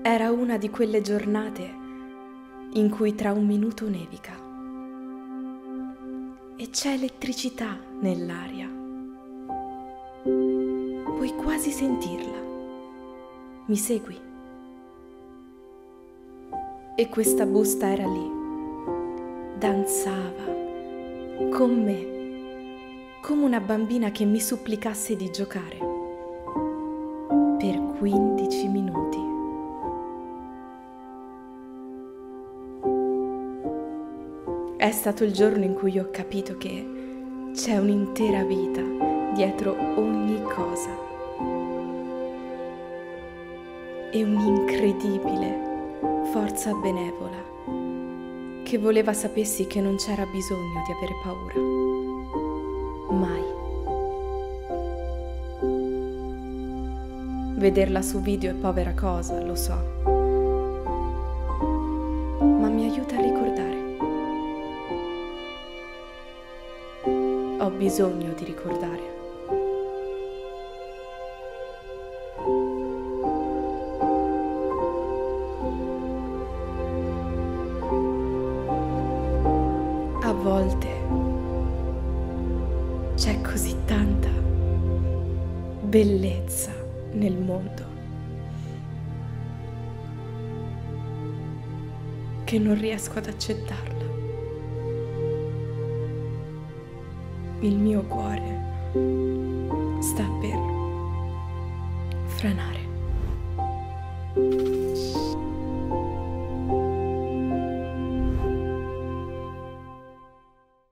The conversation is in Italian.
Era una di quelle giornate in cui tra un minuto nevica e c'è elettricità nell'aria. Puoi quasi sentirla. Mi segui? E questa busta era lì, danzava con me, come una bambina che mi supplicasse di giocare per 15 minuti. È stato il giorno in cui ho capito che c'è un'intera vita dietro ogni cosa e un'incredibile forza benevola che voleva sapessi che non c'era bisogno di avere paura. Mai. Vederla su video è povera cosa, lo so, ma mi aiuta a ricordare. Ho bisogno di ricordare. A volte c'è così tanta bellezza nel mondo che non riesco ad accettarla. Il mio cuore sta per franare.